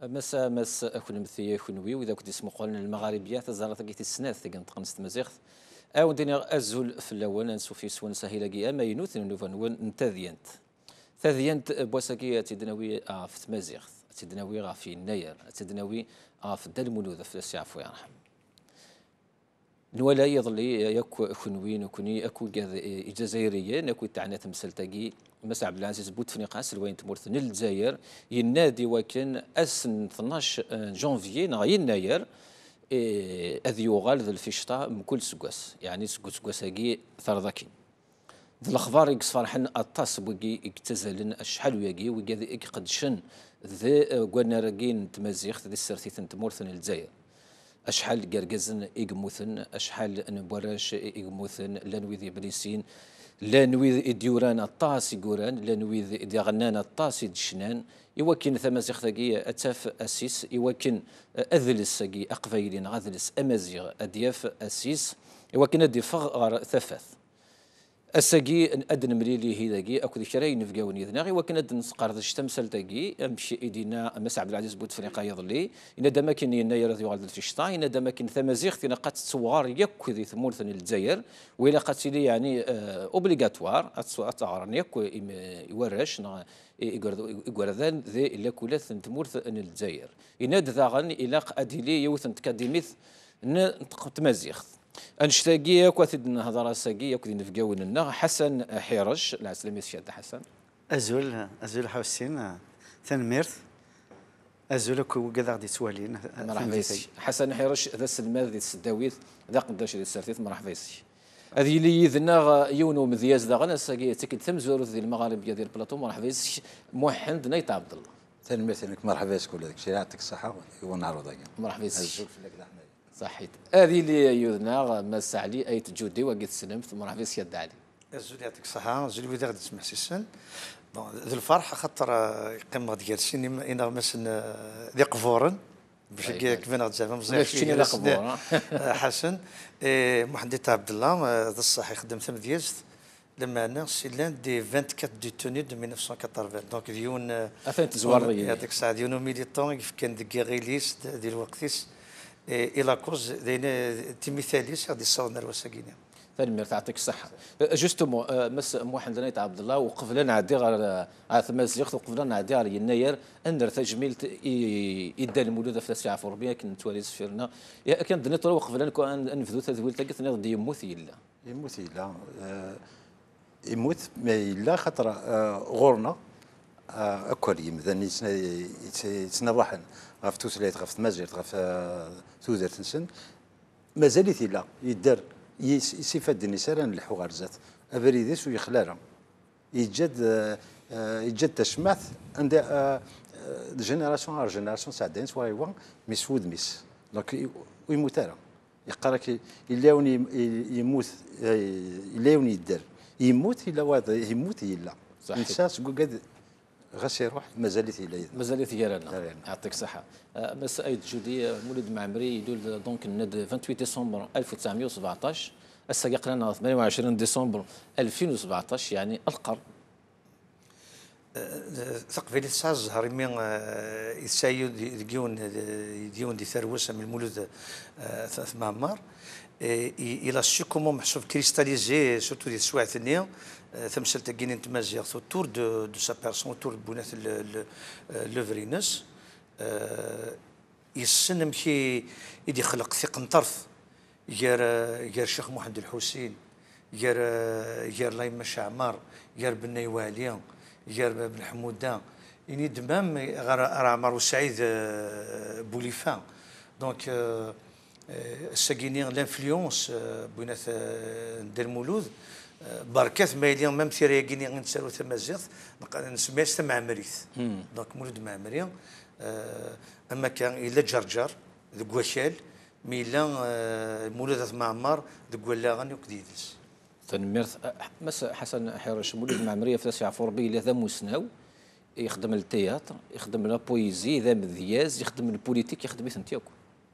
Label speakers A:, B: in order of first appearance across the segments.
A: مس أكون مثي كنوي وإذا كنت اسمه قولنا المغاربية تزارت كي تسنات تيجان تقنست مزيغ أو دينا أزول في الأول نسو في سوان سهيلة كي أما ينوث نوفا نتاذينت تاذينت بوسكي تدناوي في تمازيغ تدناوي في النير تدناوي في الدلمونوذ في السعفو يرحم نولا يظلي يكو كنوين وكني اكو الجزائريين اكو تاعنا تمثلتاكي مس عبد العزيز بوتفليقه وين تمرث الجزائر ينادي وكان اسن 12 جونفيي نهار يناير اذ يغال ذا الفيشطه من كل سكواس يعني سكواساكي ثرضاكي ذا الاخبار يكسفرحن اطاس بوكي يكتزلن شحال وياكي وكي قدشن ذا قلنا راكين تمازيغ ذي السرتيث تمورثن الجزائر أشحال قرقزن إيقموثن أشحال نبوراش إيقموثن لانويذ بليسين لانويذ إديوران الطاس يقوران لانويذ إديغنان الطاس يدشنان يوكن ثمازيغ ثاقي أتاف أسيس يوكن أذلس ثاقي أقفايلين غاذلس أمازيغ أدياف أسيس يوكن أدي فغ ثفاث الساقي أدن مليلي هيداكي أكو ذكرى نفقاوني ذناغي وكان أدن سقارد الشتمسل تاقي أمشي إيدينا مس عبد العزيز بوتفليقه يظلي إن دماكن يناير ذي غالد الفيشطا إن دماكن ثمازيغ ثنا قد تصوار يكو ذي ثمورثن الجزائر وإلا قد سيلي يعني أوبليغاتوار أتعارن يكو يورش يقرذان ذي إلا كولث تمورثن الجزائر إن دذاغن إلا أديلي يوثن تكاديميث تمازيغ انشتاقيه كوثد نهضر ساقيه كوثد نفقاون لنا حسن حيرش لا سلامي الشاد حسن
B: ازول حوسين تنميرث ازول كو كذا غادي توالين
A: مرحبا حسن حيرش ذا السلماد ذي السداويث ذا قداش ذي السرثيث مرحبا هذه اللي يذنا يونو مذياز ذا غنا ساقيه تكد ثمزور ذي المغاربيه ديال بلاطو مرحبا محمد نايط عبد الله
C: تنميرث انك مرحبا كل داك الشيء يعطيك الصحه ونعرض ذاك
A: مرحبا صحيت هذه اللي يذنا مس علي ايت جودي وقيت سلمت مرحبا سياد علي
B: الزول يعطيك الصحة الزول ويدا غادي تسمع سيسن ذو الفرح خاطر يقيم غادي جالسين إنا مثلا ذي قفورن باش كيف انا زعما مزيان حسن محمد عبد الله ذا الصح يخدم ثم ديالست لما انا سيلان دي 24 دو توني دو 1980 دونك ديون
A: افين تزوار
B: يعطيك الصحة ديون ميليتون كان دي غيليست ديال الوقتيس الى كوز دينا تيميثاليس غادي يصاوبنا الوساكينه
A: تنمير تعطيك الصحة جوستومون مس محمد نايت عبد الله وقفلنا نعدي غير ثمازيغ وقفلنا نعدي غير يناير اندر تجميل يدا المولود في الساعة فوربيا كن تواليز فيرنا كان دنيا وقفلنا كون نفذو تذويل تلقيت غادي يموت يلا
C: يموت ما إلا خاطر غورنا أكل يمذن يتنضحن غف توسليت غف تمازيغ غف توزر تنسن مازال يثيلا يدار يسيفاد النساء الحوار زات أبريديس ويخلارا يجد تشماث عند جينيراسيون على جينيراسيون ساعدين سواء يوان مسود ميس دونك ويموت راه يقرا كي يلاوني يموت يلاوني يدار يموت الا واحد يموت الا انسان قد غاس يروح مازالت الى
A: مازالت يرانا يعطيك الصحه بس ايد جودي مولد معمري يدول دونك الند 28 ديسمبر 1917 هسه قرنا 28 ديسمبر 2017 يعني القرن
B: ثقفيلي تسعة الزهر من يسايد ديون دي ثروسه من المولود ثلاث معمار الى سو كومون محسوب كريستاليزي سورتو ديال السوايع الثانيه تمثل تاكينين تمازيغ اوتور دو سا بيرسون اوتور بونات لوفرينس يسن مشي يدي خلق ثقن طرف يار الشيخ محمد الحسين يار لايما شعمار يار بن نيوالي يار بن حموده يعني دمام غير عمر وسعيد بوليفان دونك الساكينين لانفلونس بينات ندير مولود بركات مايلين ميم ثيرياكيني غنسالو تمازيغ نسميها معمريث دونك مولود معمري اما كان الا جرجر ذك وشال ميلا مولود معمر ذك ولاغن وكديدس
A: تنميرث مس حسن حرش مولود معمريه في تسعة فوربي لا ذا مسناو يخدم التياتر يخدم لا بويزي ذا مذياز يخدم البوليتيك يخدم سنتياكو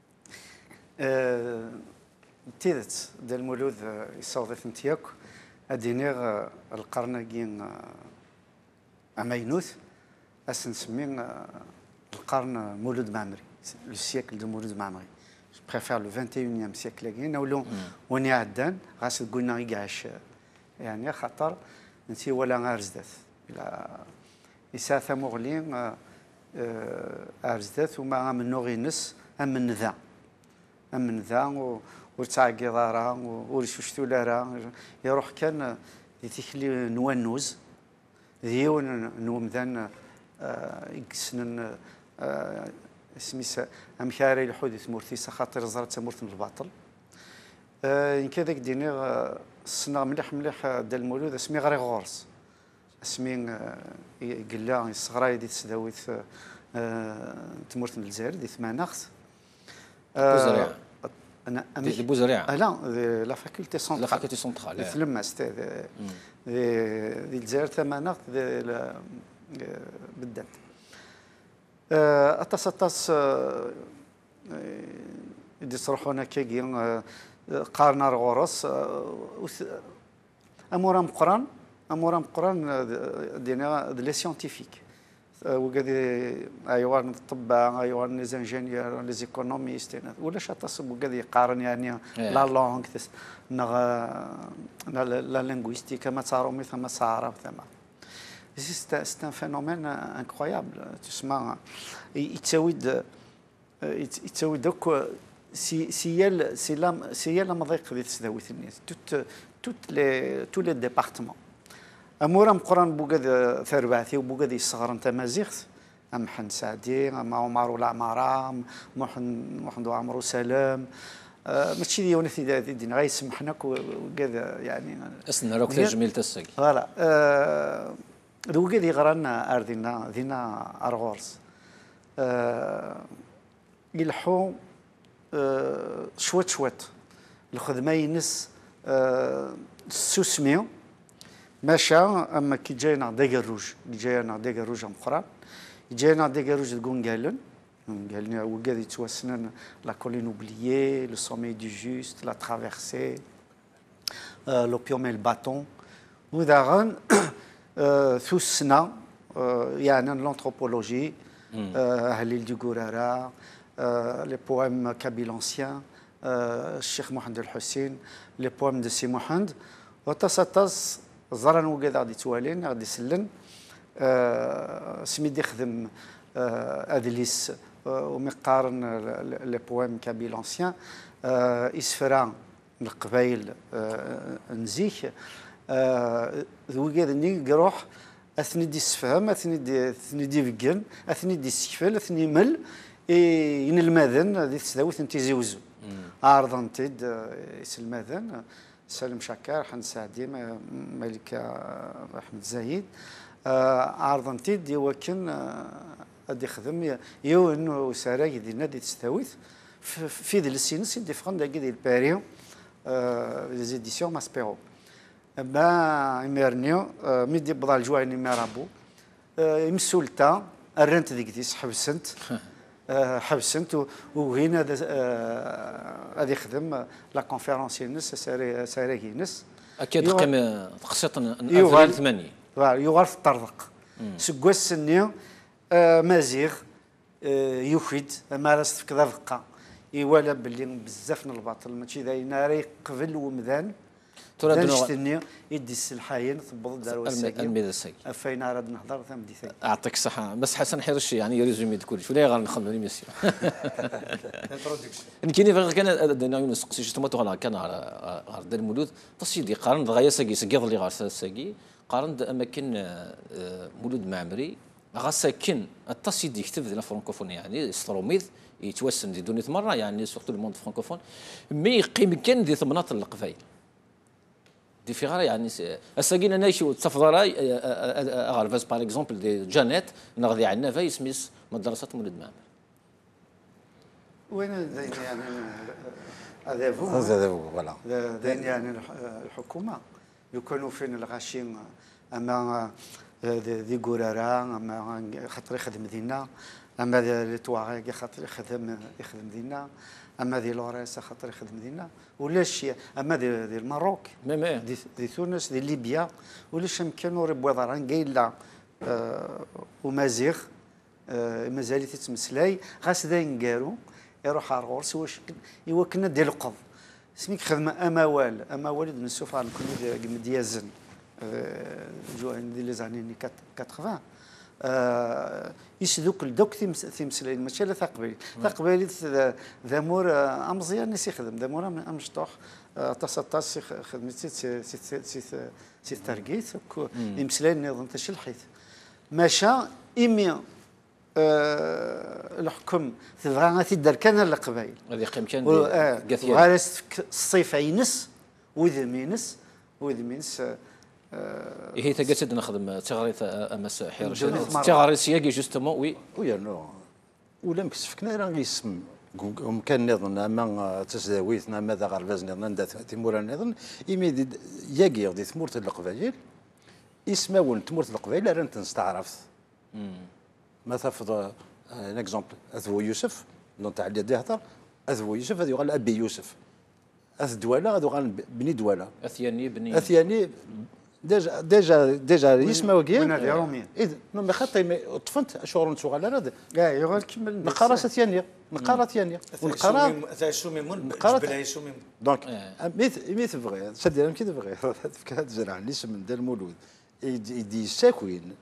B: تيدت ديال المولود يصاوب فنتياك ادينيغ القرناكين عماينوث اسنسمي القرن مولود معمري لو سيكل دو مولود معمري بريفير لو 21 سيكل كاين نولو وني عدان غاس قلنا يقعش يعني خاطر انت ولا غارزدات الى يساثا مغلين ارزدات وما من نوغينس امن ذا ورتاقي ضارا ورشوشتو لارا يروح كان يتيكلي نوانوز ديون نومذان يقسن سميس امكاري الحدث مورثيسا خاطر زرت مورث من الباطل ان كذاك ديني السنه مليح ديال المولود اسمي غريغورس اسمي قلا الصغراي دي تسداويت تمورث من الجزائر دي ثمانخت
A: بوزريعه
B: انا
A: دي بوزريعه
B: لا لا فاكولتي سونترال
A: لا فاكولتي سونترال
B: تلمست دي الجزائر ثمانخت بالذات أتصطص يدي صروحنا كيجي قارنا رغورس أمورا مقران دينا لي سيونتيفيك وكادي أيوان الطباء أيوان لي زانجينيور لي زيكونوميست ولا شاتصب وكادي يقارن يعني لا لونغ لا لينغويستيك ما تارومي ثم تعرف ثم C'est un phénomène incroyable. يتساوي دوك سي لا مضيق ديال تسداويت الناس تو لي ديبارتمون امورا مقران بوكاد ثرباثي وبوكاد يصغر انت مازيغت محن سعدي ما عمر العماره محمد عمرو سلام ماشي ديال ونثي دينا غيسمحناك وكذا يعني
A: اسنا روك جميل تسق
B: فوالا دوكا دي غرانا اردينا دينا ارغورس يلحو شوات الخدمه ينس سوسميو ماشا اما كي جاينا ديكا روج مقران جاينا ديكا روج تكون قالنا وكاد يتوسنن لا كولين اوبليي لو سومي دو جوست لا ترافيرسي لوبيوم الباتون وداغن ثوسنا يعني l'anthropologie هليل دي غورارا لي بويم كابيلانسيان الشيخ محمد الحسين لي بويم دو سي محمد وتصطص زران وكذا غادي توالين غادي يسلن سميدي خدم ادليس ومقارن لي بويم كابيلانسيان اسفران القبايل نزيك وكذا ني يروح اثني دي السفهم اثني دي فكان اثني دي السكفال اثني مل ين الماذن دي تسداوت انت زوزو عارضن تيد الماذن سالم شكار حن سعدي ملكه احمد زايد عارضن تيد يوكن ادي خدم يو انه سراي دي نادي تستاويت في ذي السينس دي فران دي الباريو لي زيديسيون ماسبيرو با يمرنيو ميدي بضع الجواني ميرابو مسولتا الرنت ديك ديس حبسنت وهنا هذا يخدم لا كونفيرونس ينس ساري ينس
A: اكيد قيم خاصه 2008
B: يغال في الطرق سكوا السنيو مازيغ يوحد مارست في كذا دقه يوالا باللي بزاف من الباطل ماشي داينا راه قبل ومذان دانشتني يدي السلحاين ثبض داروا الساكين فين راه نهضر ثم دي ثاني
A: يعطيك الصحه بس حسن حيرش يعني ريزومي كلشي ولا غنخدم ليميسيون كاينين غير كان نسقسي شتما تو كان على دار المولود تصيدي قارن غايا ساكي سكيض اللي غار ساكي قارن اماكن مولود معمري غا ساكن التصيدي يكتب ديال الفرنكوفون يعني ستروميد يتوسم دي دونيت مره يعني سورتو الموند فرانكوفون مي يقيم كان دي ثمنات القفايل دي فيغارا يعني الساكين انا شي تفضل غارفاز باغ اكزومبل دي جانيت نغذي عندنا في سميس مدرسه مولد معمر
B: وين يعني هذا
C: فوالا
B: يعني الحكومه يكونوا فين الغاشين اما دي غورارا اما خاطر يخدم دينا اما دي تواريغ خاطر يخدم دينا اما دي لوريس خاطر يخدم دينا ولاش اما دي الماروك دي تونس دي ليبيا ولاش يمكنوا ربوا ضران قايل لا ومازيغ مازال تتمسلاي غاس داين كارو يروح على الغورس إوا كنا ديال القض سميك خدمة أموال من السفر كل ديازن جو دي لي زاني 80 يسدوك الدوك تيمسلاي ماشي لا تقبيلي ذامور امزيان نسي يخدم ذامور امشطوح تصطاس خدمتي سي تارجيت يمسلاي نظام تشي الحيث ماشا إمي الحكم تبغى تدار كان القبائل
A: هذه قيم كان
B: غارس الصيف عينس وذمينس
A: هي تقصد نخدم تغريث امس حرش تغريث سياقي جوستومون
C: وي نو ولا مكسفكنا راه غيسم كان نظن اما تسداويتنا ماذا غرباز نظن تيمور نظن ايمي ياقي دي ثمورت القبائل اسماون تمورت القبائل راه تنستعرف ما تفضل ان اكزومبل اذو يوسف دون تاع اللي يهضر اذو يوسف هذا يقال ابي يوسف اث دوله هذا يقال بني دوله اثياني ديجا يسمى وكيل
B: ونادي روميين
C: اذا ما خاطي طفنت شهور صغار هذا
B: يغال كمل
C: نقرا ثانيه نقرا ثانيه ونقرا
B: نقرا
C: دونك ميت بغي سدير كي تبغي في هذا الزرع اللي اسم ديال المولود يدي ساكوين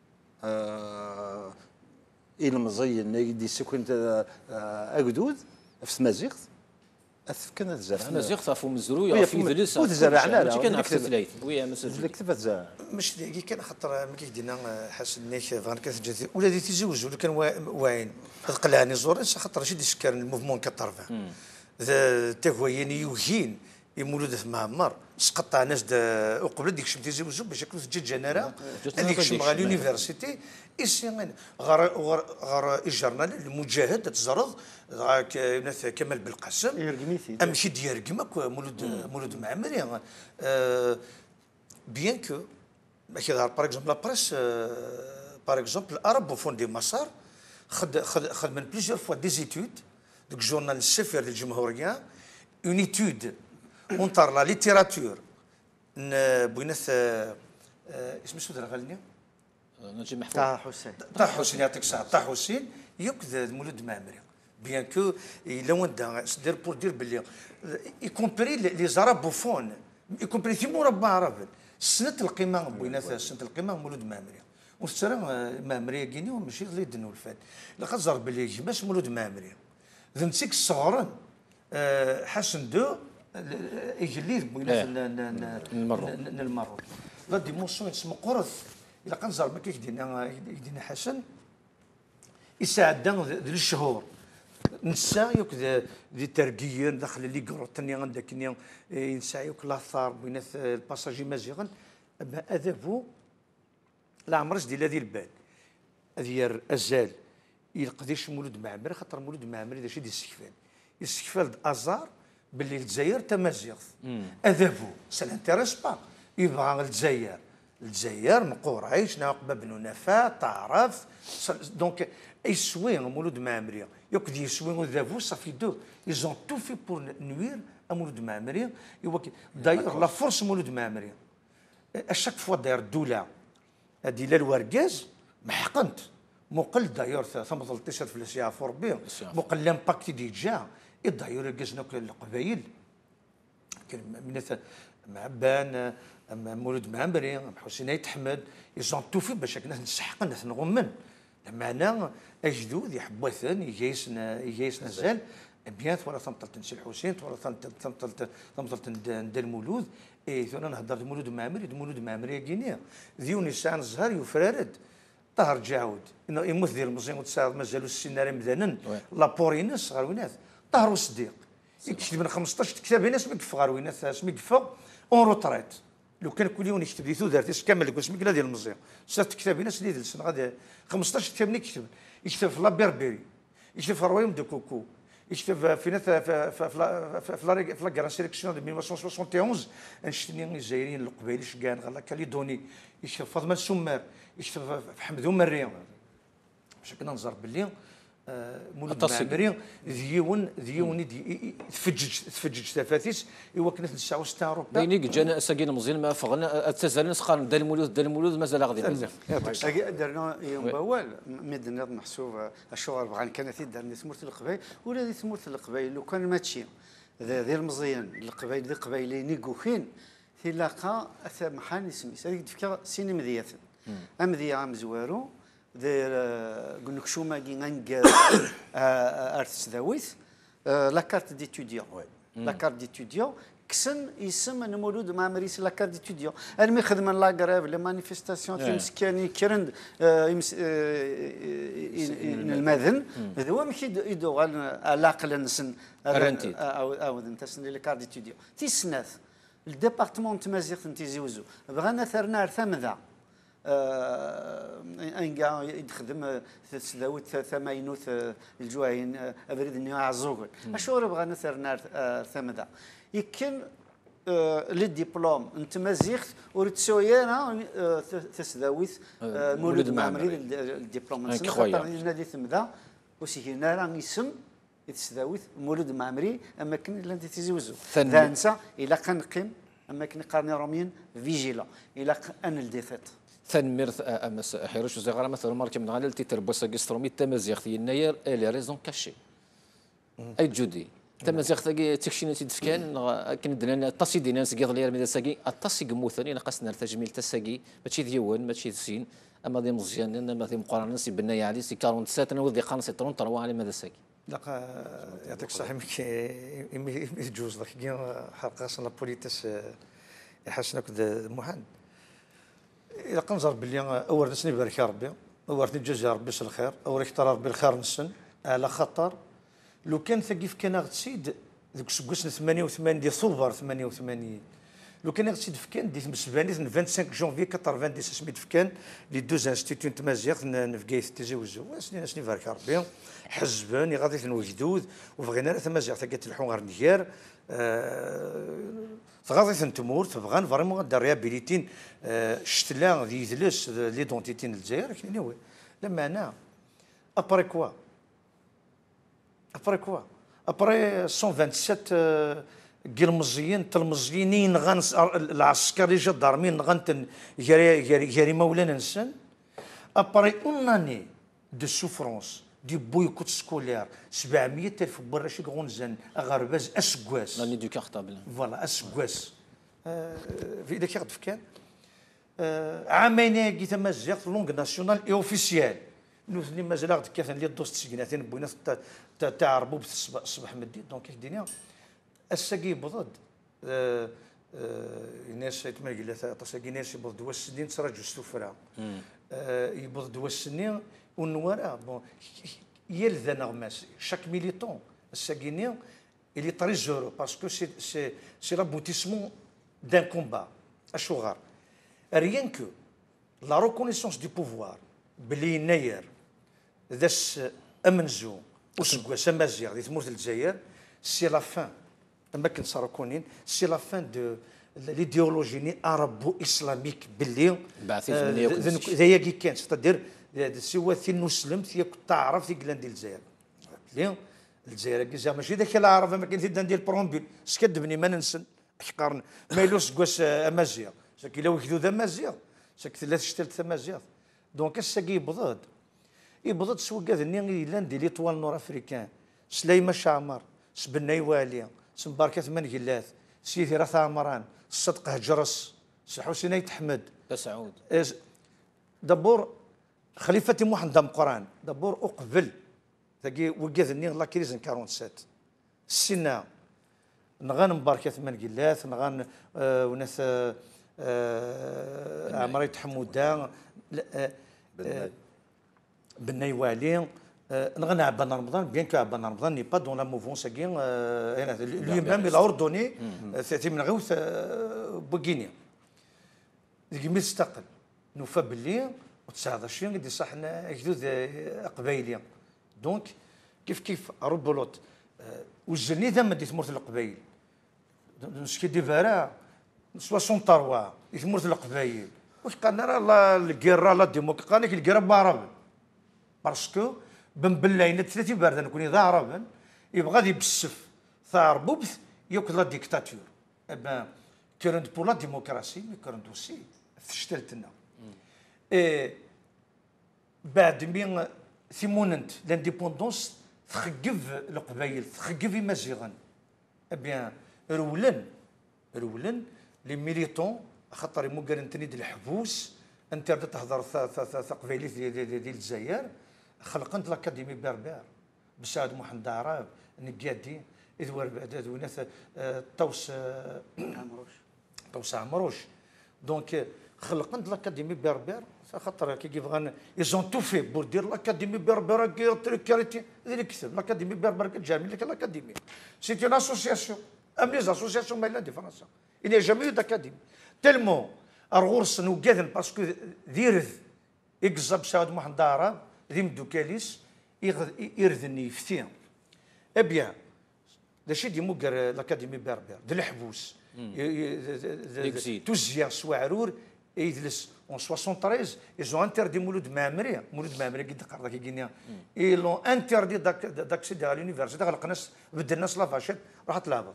C: المزين يدي ساكوين اكدود في مازيغ كان الزرع
A: مازيغ صافو مزرويه في فلوس
C: وتزرعنا
A: لا كان عرفت ثلاث ويا مسجل
C: كيف تزرع
B: مش كان خاطر ما كيدينا حسن نيك فان كتجي ولا دي تيزوج ولا كان واعين قلعني زور خاطر شي سكر الموفمون كطرفه تهويني يوهين يمولود في معمر سقطع ناس وقبل ديك شمتي زوجو باش ياكلوا تجي جنرال هذيك شمغا لونيفرسيتي إيسي غار الجرنال المجاهد تزرد كمال بالقاسم امشي ديالك مولود معمري بيان كو ماشي باغ اكزومبل لا بريس باغ اكزومبل العرب فون دي مسار خد من بليزيور فوا دي زيتود دوك جورنال السفر للجمهوريه اون ايتود اونتر لا ليتيراتور بوينات اسم شو غالني
A: نجيب محفوظ
B: طه حسين يعطيك الصحه طه حسين يكذب مولود معمري بيان كو الا وندا دير بور دير بلي يكومبري لي زاراب بوفون يكومبري في مربع عرب سنه القيمه بوينات سنه القيمه مولود معمري وسترى معمري كيني وماشي اللي دنو الفات لقد زار بلي باش مولود معمري ذنتيك الصغرن حسن دو يجلي بوينات المرو لا ديمونسيون اسمه قرث إلا كنزار ما كيدينا حسن يساعدنا ذي الشهور نسا يوك ذي ترقيا داخل اللي قروتني عندك ينسى يوك لاثار بين الباساجي مازيغن اما اذابو لا عمرش ديال هذه البال هذه ازال يلقديش مولود معمري خاطر مولود معمري داك الشيء ديال السكفال السكفال ازار باللي الجزائر تمازيغ اذابو سا لانتيريس با يبغى الجزائر نقوريش نعقبه بنو نفا تعرف دونك يسوي مولود معمري يقدر يسوي ذافو صافي دو ils ont tout fait pour nuire à مولود معمري داير لا فورس مولود معمري اشاك فوا داير الدوله هذه لا الوركاز محقنت مقل داير ثم 13 فلوس يعفر به مقل لامباكت ديجا داير كازنا القبايل كان من معبان مولود معمري حسين يتحمد يزون توفي باش كنا نسحق نغمن لما اجدود يحبوثن يجيسنا زال بيان ولا ثمطلت نسي الحسين ولا ثمطلت ندير المولود ثم نهضر مولود معمري كينيا ذيوني ساعه الزهر يفرارد طهر جاود انه يموت ديال المزيان وتساعد مازالوا السيناريو مذنن لابورينس غاروينات طهر وصديق يكتب من 15 كتاب هنا سمي كفا غاروينات سمي كفا اون روتريت لو كان كل يوم يكتب لي ثلاث كامل لك سمي كلا ديال المزيان سات كتاب هنا سديد السنه غادي 15 كتاب يكتب في لا بيربيري يكتب في الرويوم دو كوكو يكتب في لا كران سيليكسيون دو 1971 نشتني الجزائريين القبائل شكان غالا كاليدوني يكتب فاطمه السمار يكتب في حمدو مريم باش كنا نزار باللي مولود معمري ديون تفجج تفاتيس ايوا كنا 69 روبا
A: بيني جانا ساكين مزيان ما فغنا تزال نسخان دال المولود مازال غادي
D: درنا يوم باول مدنا محسوب الشغل بغا كانت درنا ثمرت القبائل ولا دي ثمرت القبائل لو كان ماتشي ذي المزيان القبائل ذي قبائلين يقوخين تلاقى محاني سميس هذيك تفكر سيني مذيات امذي عام زوارو دير قلنا كشوما كي غنقال ارتس داويث لا كارت ديتوديون لا كارت ديتوديون كسن يسمى المولود مع مريس لا كارت ديتوديون انا مي خدم لا غريف لي مانيفيستاسيون تمسكاني كرند المذن هذا هو ماشي يدو على العقل نسن او نتسن لي كارت ديتوديون تيسناث الديبارتمون تمازيغ تنتيزيوزو بغانا ثرنا ثمذا انقا يخدم تسداوت ثماينوث الجواين ابريد اني عزوق اشور بغا نثر ثمدا يمكن لي ديبلوم انت مازيخت ورتسويانا تسداوت مولود معمري الدبلوم نادي ثمدا وسينا راه يسم تسداوت مولود معمري اما كن لا تيزوزو ذانسا الى كنقيم اما كن قارني روميين فيجيلا الى ان الديفيت
A: ثنميرث امس حيروش زغرا مثلا مارك من غالي تيتربص قسترومي تمازيغ في يناير لي ريزون كاشي اي جودي تمازيغ ثقي تكشينا تدفكان كن دنا الطاسي دينا سقيض لي رمي ساقي الطاسي قموثني ناقصنا تجميل تساقي ماشي ديوان ماشي زين اما دي مزيان اما دي مقارنه سي بناي علي سي 47 انا وذي قان سي 33 على ماذا ساقي
B: لا يعطيك الصحه يجوز لك حلقه صنا بوليتس يحسنك محن إذا قنزر باللي أول نسني بارك ربي أول نجزي ربي الخير أول يختار ربي الخير نسن على خطر لو كان ثقيف كان غتسيد ذوك سكوسنا 88 ديال صوبر 88 لو كان غتسيد في كان ديت مسباني 25 جونفي 90 سميت في كان لي دوز انستيتيون تمازيغ نفكايث تيزوزو سني بارك ربي حزبان غادي نوجدود وبغينا تمازيغ ثقات الحون غير نيار غادي تنتمور تبغان فريمون غدا ريابيليتين شتلا ذي يدلس ليدونتيتي الجزائر كاين وي لما انا ابري كوا ابري 127 كيلمزيين تلمزيين غان العسكري جدارمين غان جاري مولانا نسن ابري اوناني دو سوفرونس دي بويكوت سكولير 700,000 براشي غونزان اغرباز اسكواس
A: لاني دو كارطابل
B: فوالا اسكواس في ذاك يغدف كان عامين كي تمازيغ لونغ ناسيونال اي اوفيسيال نوثني مازال غد كاثن لي دوست سكيناتين بوينا تاع ربوب الصباح مدي دونك الدنيا الساقي بضد الناس يتمرق لا تساقي ناس يبض دوا السنين تراجع السفره يبض دوا السنين ونوارا بون يلذا نغماس شاك ميليتون الساقيني اللي طري زورو باسكو سي لابوتيسمون دان كومبا اشوغار ريان كو لا ريكونيسونس دو بوفوار بلي يناير ذاس امنزو وسكواس مازيغ دي تمورت الجزائر سي لا فان اما كنت صاركونين سي لا فان دو ليديولوجي عربو اسلاميك باللي ذايا كي كان ستادير سوا ثين نسلم ثيك تعرف ثيك لان ديال الجزائر الجزائر كي ماشي ذاك العرب ما كاين ثيك ديال البرومبيل سكدبني ما ننسن حقارن ما يلوس كواس امازيغ ساكي لو يكذو ذا مازيغ ساكي ثلاث شتلت ثمازيغ دونك الساكي يبضد سوا كاذني لان ديال ليطوال نور افريكان سليمه شامر سبناي والي سمباركه من جلاث سيدي راث عمران الصدق هجرس سي حسين يتحمد
A: سعود
B: دبور خليفتي محمد قران دبور اقبل ثقي وكاذني لا كريزن 47 السنه نغان مباركه من جلاث نغان وناس عمري تحمودا بناي والي نغنى عبان رمضان بيان كو عبان رمضان ني با دون لا موفونس كي لي ميم الاردني ثلاثي من غوث بوغينيا ديك مي استقل نوفا باللي و19 يدي صحنا جدود قبايليه دونك كيف ربولوت وجلني ثم دي ثمورت القبايل نسكي دي فارا 63 ثمورت القبايل واش قالنا راه لا الكيرا لا ديموكراسي قالك الكيرا بعرب باسكو بن بلاين 30 برد نكون إذا عربا يبغى غادي بسف ثار بوبث ياكل لا ديكتاتور ابا كرنت بور لا ديموكراسي مي كرنت اوسي فشتلتنا بعد مين ثيموننت لانديبوندونس تخقف القبايل تخقف مزيغا ابيان رولن لي ميليتون خاطر مو قال انت نيد الحبوس انت بدات تهضر قبايلي ديال الجزائر خلقت الاكاديمي بربر بسعد محمد عراب نقادي اذ وناس طوس عمروش دونك خلقت الاكاديمي بربر خاطر كي يبغى ايزون تو في بور دير الاكاديمي بربر كاريتي اللي كتب الاكاديمي بربر كتجامل لك الاكاديمي سيتي اون اسوسياسيون ام لي اسوسياسيون مايلا دي فرنسا il n'y a jamais eu d'académie tellement الغرس نوكاذن باسكو ديرث يقزب سعد محمد عرب ذي مدوكاليس يرذني يفتي ابيان داشي دي موكر الاكاديمي بربر د الحبوس توزيا سواعرور يجلس en 73 ils ont interdit مولود مامري قد قرا كي قلنا ils ont interdit d'accéder à l'université غلق الناس بدل الناس لافاشيت راحت لابط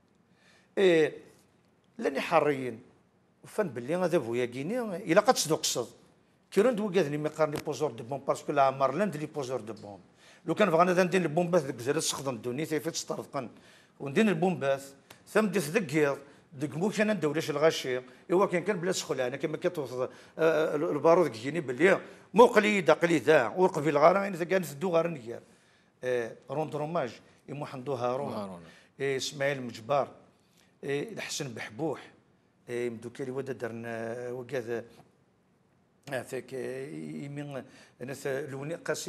B: لاني حريين وفن باللي هذا بويا كيني الا قد تصدق الصد كيرون دو كاذني ما قارني بوزور دو بوم باسكو لا عمر لاند لي بوزور دو بوم لو كان بغينا ندير البومبات ديك الجزائر تسخدم الدنيا تيفيت تسترقن وندير البومبات ثم ديت ذكير ديك مو كان ندولش الغاشي ايوا كان بلا سخلانه كما كتوصل البارود كيجيني باللي مو قليده وقبيل غارين اذا كانت دو غارنيا روندروماج محمد هارون اسماعيل مجبار الحسن بحبوح مدوكالي ودا درنا وكذا هذاك يمين ناس لوني قاسي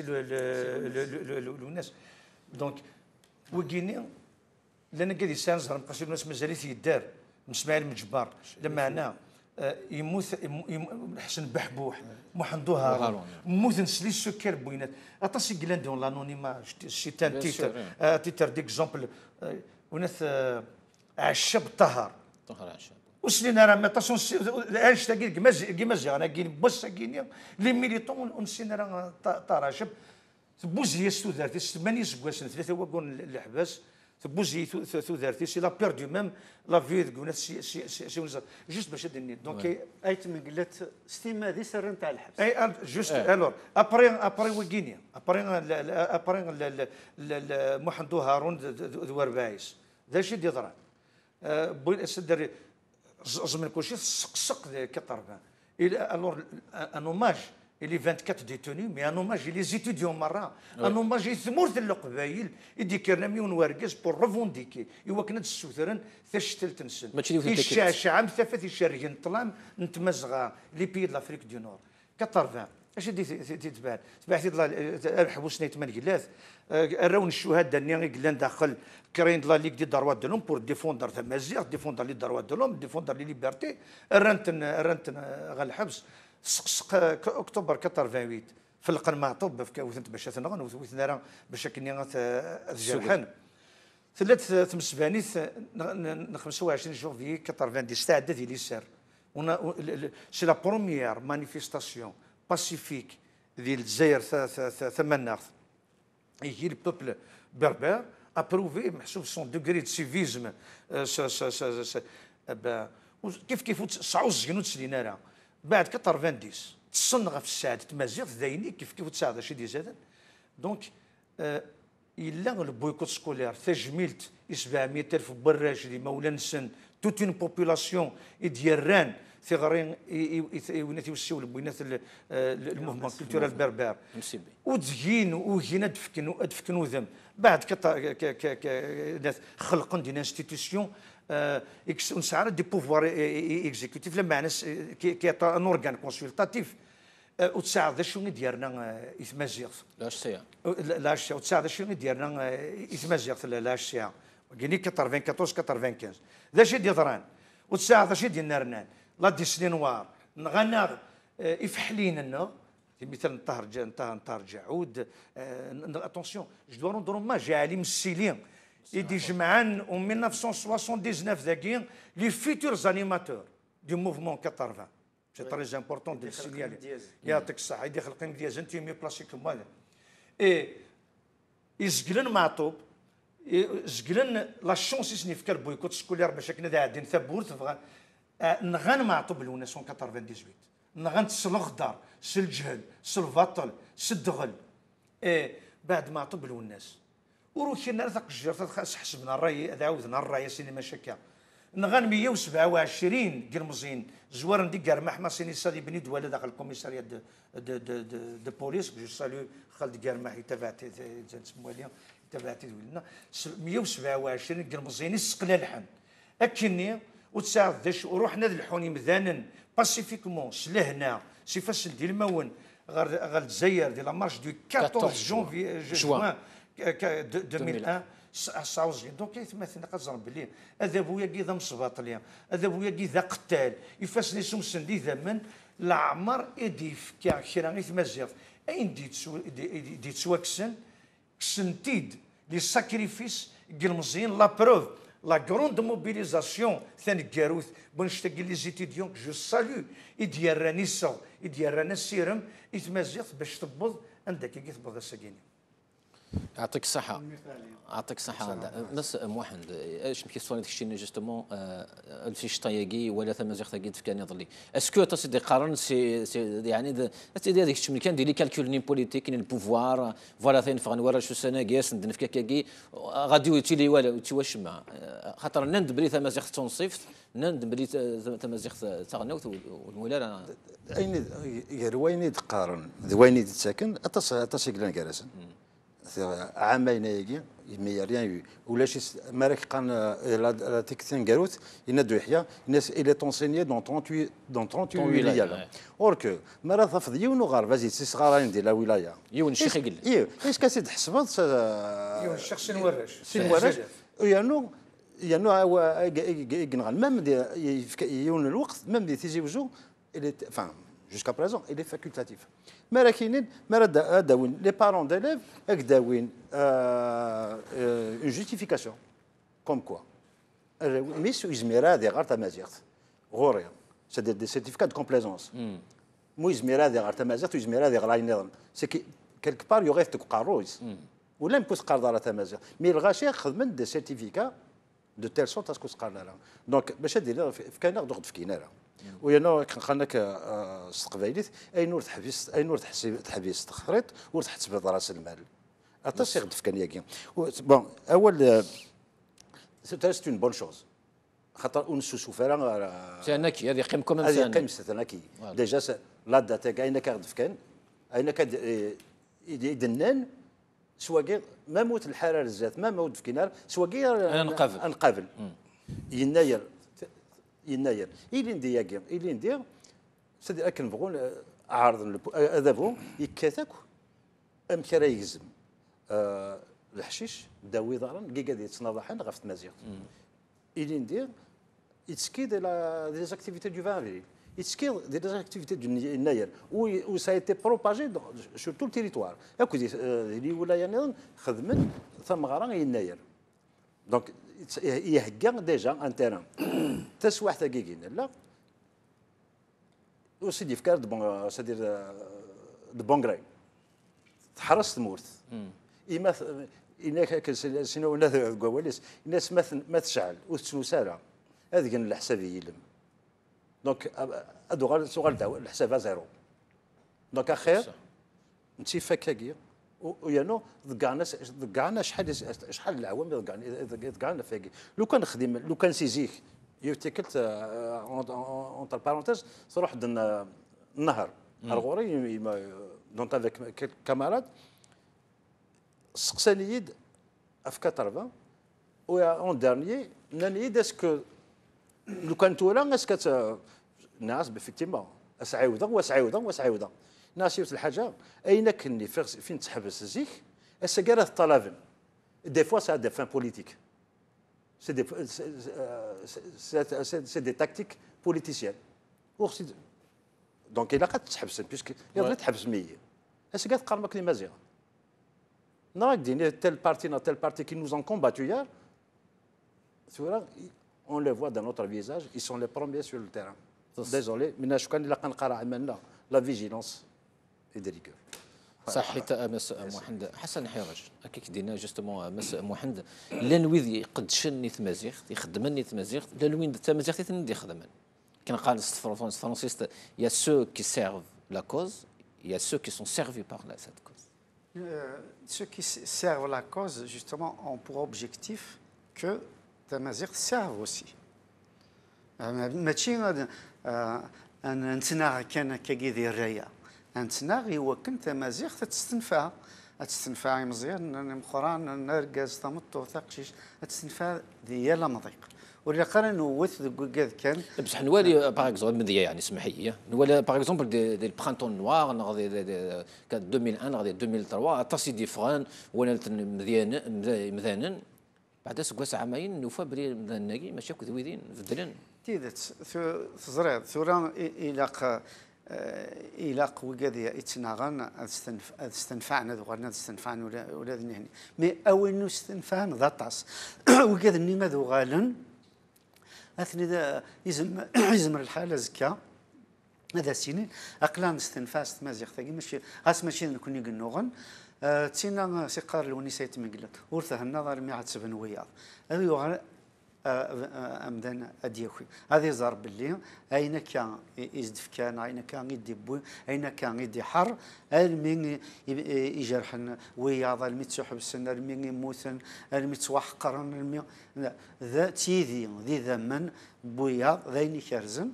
B: الناس دونك وكيني لان كادي سانزر قاسي الناس مازال يدار اسماعيل المجبار لما انا يموت الحسن بحبوح محمد هارون موت نسلي السكر بوينات اطاسي كلان دون لانونيما شيتان تيتر ديكزومبل وناس عشب طهر
A: عشب
B: وسنين راه ما تصون العيش تاعي كيمازي انا كاين بوس كاين لي ميليتون ونسين راه طراشب بوزي ستودارتي 8 سكواس 3 وكون الحباس بوزي ثودارتي سي لا بيردو ميم لا في كون سي جوست باش دني دونك
D: ايت من قلت ستيما ذي سر نتاع الحبس
B: اي جوست الور ابري وكينيا ابري محمد هارون ذواربايس ذا شي دي ضرا بغيت سدر زمن كلشي سقسق كطربان الور ان اوماج اللي 24 ديتوني مي ان اوماج لي زيتيديون مره ان اوماج ثمورت القبايل يدي كرنا ميون واركز بور ريفونديكي ايوا كنا السوثرن ثشتل تنسن الشاشه عام ثفث الشرقين طلام نتمزغا لي بي لافريك دو نور كطربان اش دي تتبان تبعتي الحبوس نيت من قلات الرون الشهداء ني قلان داخل كرين لا ليك دي دروات دو لوم بور ديفوندر تمازيغ ديفوندر لي دروات دو لوم ديفوندر لي ليبرتي رنت غا الحبس سقسق اكتوبر 88 في القنماطب في كاوثنت باش تنغن وثنا راه باش كني الجرحان ثلاث ثمسباني 25 جونفي 90 استعدت لي سر سي لا بروميير مانيفيستاسيون باسيفيك ديال الجزائر ثماناغ يجي البوبل بربر ابروفي محسوب سون دوغري دو سيفيزم كيف صعوز جنود سلينا راه بعد 90 تصنغ في السعادة تمازيغ دايني كيف تساعد شي دي زاد دونك الا البويكوت سكولير تجميلت 700,000 براج اللي مولا نسن توت اون بوبولاسيون ديال ثغرين وينات يوسيو البوينات الموفمون كولتورال بربر وتزيين وهنا دفكن وذم بعد ناس خلقن دي انستيتيسيون نسعر دي بوفوار اكزيكوتيف لما ناس كي ان اورغان كونسلتاتيف وتساعد شنو ديالنا يتمازيغ لاش وتساعد شنو ديالنا يتمازيغ لاش ساعه كاينين 94 95 ذا شي ديال ضران وتساعد شي ديال نارنان لا دي سنين نوار غناغ يفحلين لنا مثلا نطهر جعود اتونسيون جو دو روندر اوماج علي مسيلين يدي جمعان و 1979 ذاكين لي فيتورز انيماتور دو موفمون 80 سي تري امبورطون دو سينيالي يعطيك الصحه يدي خلقين ديال انتي مي بلاسيك مال اي يزقلن معطوب زقلن لا شونس يسنيفكا البويكوت شكون اللي باش كنا قاعدين ثبورت نغان معطوب لوناس 98 نغان تسلغدار سلجهل سلفاطل سدغل بعد ما عطب الناس وروحنا ثق الجير حسبنا الراي هذا عاودنا الراي سيني مشاكا نغان 127 قرمزين زوار ندي قرمح ما سيني سادي بني دوالة داخل الكوميساريات دو بوليس جو سالو خالد قرمح تبعت سمواليا تبعت ولنا 127 قرمزين استقلال الحن اكني وتساعد داش ورحنا الحوني مذانا باسيفيكمون سلهنا سيفاس ديال المون غير الجزائر ديال لا مارش دو 14 جوان 2001 29 دونك يتمثل كتزرب بلي هذا بويا كي ذا مصباطليا هذا بويا كي ذا قتال يفاسني سمسن دي ذمن العمر اديف كيرا غير مزيغ اين دي تسواكسن كسنتيد لي ساكريفيس كلمزين لا بروف لا غروند موبيليزاسيون ثاني كاروث بنشتاق لي زيتيديون جو سالو يدير نيسا يدير السيرم يتمازيغ باش تبض عندك كي تبض السكينه.
A: يعطيك الصحة. يعطيك الصحة. بس موحد اش مكي سوالي تكشيني جوستومون الفيش طياقي ولا تمازيغ تاقي تفكاني ظلي. اسكو تصدي قارن سي يعني تدي هذيك الشيء كان دير لي كالكول ني بوليتيك ني البوفوار فوالا ثين فغن ورا شو سنه قياس ندنف كاكي غادي يتيلي ولا تواش مع خاطر نند بلي تمازيغ تنصيفت نند بلي تمازيغ تغنوت والمولار
C: اين يرويني تقارن ذويني تساكن اتصيقلان كارسن عامين يجي مي ريان ولا شي مارك قان لا تيكتين كاروت ينادو يحيى الناس الى تونسيني دون 38 ولايه اوركو مرا ثفض يونو غار فازي سي صغارين ديال لا ولايه
A: يون الشيخ يقل
C: ايش كاسيد حسبت
B: يون الشيخ سين وراش
C: سين وراش يانو يغنغل ميم يون الوقت ميم دي تيجي وجو enfin jusqu'à présent il est facultatif ما كاينين ما داوين لي بارون ديليف اك داوين اون جوستيفيكاسيون كوم كوا ميسو يزمير هذه غير تمازيغ غوريا سي دي سيرتيفيكات دو كومبليزونس مو يزمير هذه غير تمازيغ ويزمير هذه غير النظام سي كيلك بار يوغي تقاروز ولا نبوس قارض على تمازيغ مي الغاشي خدمن دي سيرتيفيكا دو تيل سونت اسكو تقار لها دونك باش دير في كان ناخذ في كيناله ويانا خلناك استقباليت اي نور تحبيس اي نور تحبيس تخريط وتحسب راس المال اتصيغ دفكان ياكي بون اول سي اون بون شوز خاطر ونسوسو فعلا
A: سانكي هذه قيمكم
C: هذه قيم سانكي ديجا لا داتا كاينه كدفكان اين كاد يدنان سواكي ما موت الحراره الزات ما موت فكينار سواكي نقابل يناير إلي ندي ياكي إلي ندي سيدي أكن بغون عارض هذا بو يكاتك أم كرا يجزم الحشيش داوي ضارن كي قاعد يتصنضحن غف تمازيغ إلي ندي يتسكي دي لي زاكتيفيتي دو فافري يتسكي دي لي زاكتيفيتي دو يناير و سا ايتي بروباجي سور تو التيريتوار هاكو دي ولايه نظن خدمن ثم غران يناير دونك يهكا ديجا ان تيران تسواح تاكيكين لا وسيدي فكار دو سادير دو بون غراي تحرس تمورت إما إنك سينو الناس كواليس الناس ما تشعل وتسوسارة هذا كان الحساب يلم دونك ادو غير سؤال داو الحساب زيرو دونك اخير انت فكاكي ويانو ضقعنا شحال العوام ضقعنا فاكي لو كان خديم لو كان سيزيك يفتكلت اونتر بارونتيز صروح النهر الغوري دونت افيك كاماراد سقسانيد في 80 و اون دارنيي نانيد اسكو لو كان تولا اسكو الناس بفيكتيمون اسعاوده ناس يوت الحاجه اين كني فين تحبس زيك السكاره الطلبن دي فوا سا دي فان بوليتيك سي دي تاكتيك بوليتيسيان دونك الا قد تحبس بيسك يلا تحبس 100 السكاره تقارمك لي مزيان نراك ديني تيل بارتي qui nous ont combattu hier on les voit dans notre visage ils sont les premiers sur le terrain désolé mais je كان الا كنقرا عملنا لا فيجيلونس et des rigueurs.
A: صح حيت مس محمد حسن حراج هكاك دينا جوستومون مس محمد لا نويذ قد شني تمازيغت يخدمني تمازيغت لا نوين تمازيغت تندي خدمن كان قال فرونسيست يا سو كي سيرف لا كوز يا سو كي سون سيرفي بار لا سيت كوز
D: Ceux qui servent la cause, justement, ont pour objectif que Tamazight serve aussi. ماشي نتنا كان كيدير الرايه نتنا يوكن تمازيغ تستنفع مزيان مخران نرقز تمطو ثقشيش تستنفع ديال المضيق ولا قرن نوث كاد كان
A: بصح نوالي باغ اكزومبل مذيا يعني سمح لي نوالي باغ اكزومبل دي البرانتون نوار نغادي كان 2001 نغادي 2003 تصي ديفران ولا مذانن بعد سكواس عامين نوفا بري مذناكي ماشي كذ ويدين فدلن
D: تيدت تزريد ثورا إلى وكادي يتناغن استنفعنا ذوغنا استنفعنا ولا ذنهني مي أول نستنفعنا ذا طاس وكاد نيما ذو غالن أثني ذا يزمر الحالة زكا هذا سنين أقلا نستنفع استمازيغ ثاقي ماشي نكون يقنوغن تينا سيقار الونيسات مقلت ورثه النظر ميعاد سبن وياض هذا يغال أمدان أديوخي هذه ضرب اللي أين كان يزدف كان أين كان يدي بوي أين كان يدي حر المين يجرحن وياض المتسحب السنة المين يموتن المتوحقرن المين ذا تيذي ذي ذمن بوياض ذيني كرزن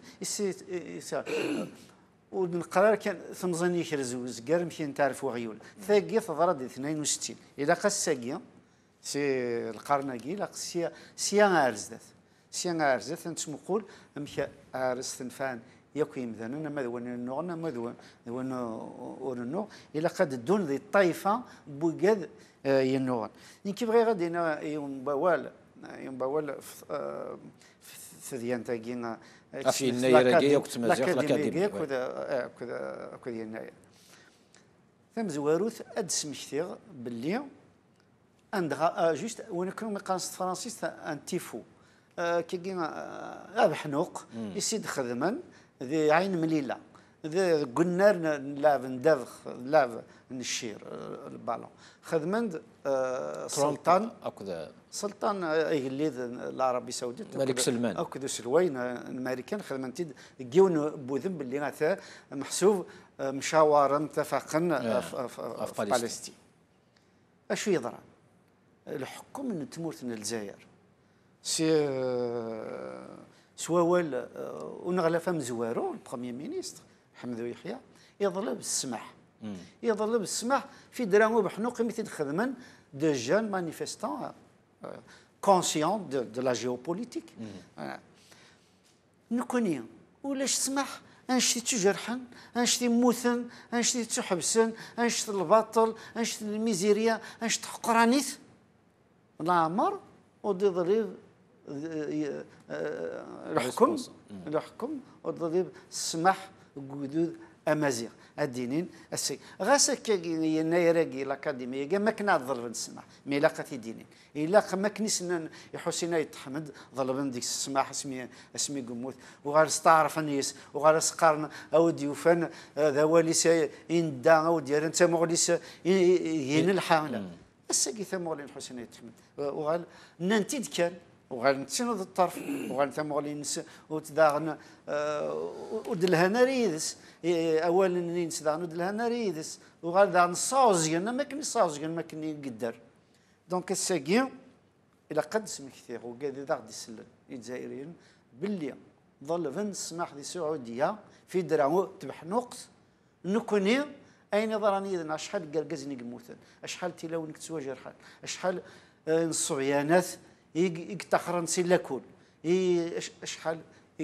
D: والقرار كان ثمزني يخرز وزقار مشي تعرف وعيول ثاقي تضرد 62 إلى قاس ساقي سي القرناقي لا سيا عارزات انت مقول مشى عارس تنفان ياكو مثلا ما ذو النوغنا ما ذو النوغ إلى قد الدون ذي الطائفة بوجد ينوغن كيف غير غادي يوم بوال في ديان تاقينا
A: في النيرجي وقت مازيغ
D: الاكاديميه كذا يناير ثم زواروث ادسمشتيغ باللي عندها جوست وين كانوا مقاصد فرنسيس ان تيفو كي بحنوق يسيد خدما ذي عين مليله ذي قنار لاف نشير البالون خدمند سلطان يغليظ العربي السعودي
A: الملك سلمان
D: او كذا سلوين الامريكان خدمنتي جيون بوذنب اللي غاتا محسوب مشاورا متفقا في فلسطين اش يضرب الحكم من تمورتنا الجزائر سواوال ونغلف مزوارو البروميير مينيستر حمدو يحيى يطلب السماح في درامو بحنوق مثل خدما دو جون مانيفيستون كونسيون دو لا جيوبوليتيك نكوني ولاش سمح انشتي تجرحن انشتي موثن انشتي تحبسن انشتي الباطل انشتي الميزيريا انشتي حقرانيت العمر ودي ضريب الحكم وضريب السماح قدود امازيغ الدينين السي غاسك ينايركي الاكاديميه ما كنا ضرب السماح مي لاقات الدينين الا ما كنيس يحسنا يتحمد ضرب ديك السماح اسمي قموت وغار استعرف الناس وغار سقارن او ديوفان ذا وليس يندا او ديال انت مغليس ينلحى الساقي ثمولين حسين يتحمد وغال ننتيد كان وغال نتسند الطرف وغال ثمولين وتداغن ودلها ريدس اولا نسداغن ودلها ريدس وغال داغن صاوزيان ما كني صاوزيان ما كني قدر دونك الساقي الى قد سمي كثير وقاد داغ دي سلن الجزائريين باللي ظل فن السماح دي السعوديه في درعو تبح نقص نكوني أين ضراني إذن أشحال قرقزني قموثن أشحال تلاونك تسوى جرحان أشحال الصعيانات يقتخرن سيلاكون أشحال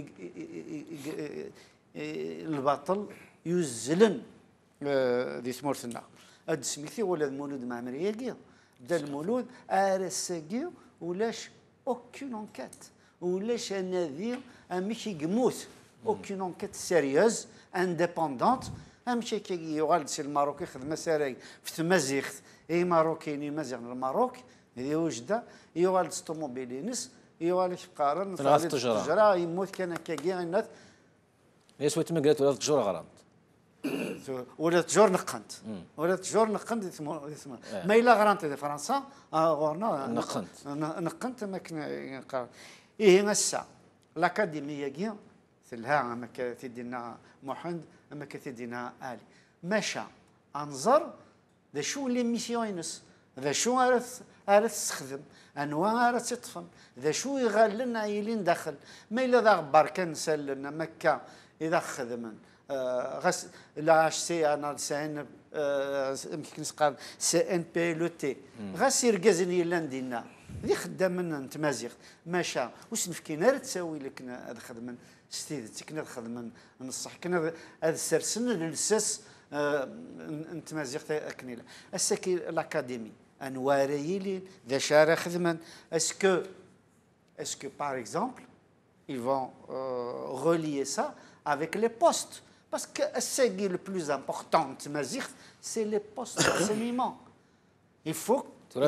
D: الباطل يزلن ذي ثمورثنا أد سميثي ولا المولود مع مريقيا دا المولود أرساقيا ولاش أوكين أنكات ولاش أناذير أميكي قموث أوكين أنكات سيريوز انديبوندونت امشي كي يغال سي الماروكي خدمه ساراي في تمازيغ اي ماروكيني مازيغ الماروك يوجد يغال ستوموبيلينس يغال شقارن
A: في التجاره
D: يموت كان كاكي الناس
A: يسوي تما قالت ولا التجاره غرامت
D: ولا تجور نقنت ولا تجور نقنت ما الا غرانت فرنسا غورنا نقنت ما كنا ايه نسا الاكاديميه كيا ثلها اما كتدينا محمد اما كتدينا الي ماشى انظر ذا شو لي ميسيون ينس ذا شو عرف تستخدم انواع عرف تطفن ذا شو يغال لنا يلين داخل ما الا ذا غبار كان سالنا مكه اذا خدمن غس لا سي انا سين يمكن نقال سي ان بي لو تي غاس يركزن يلا ندينا اللي خدام من تمازيغ ماشى واش نفكينا تساوي لك هذا خدمن ستيدت كنا خدمن نصح كنا هذا السرسن للساس نتمازيغ اكنيلا السكي الاكاديمي انواري لي ذا شارع خدمن اسكو par exemple ils vont relier ça avec les postes parce que ce qui est le plus important c'est les postes d'enseignement il faut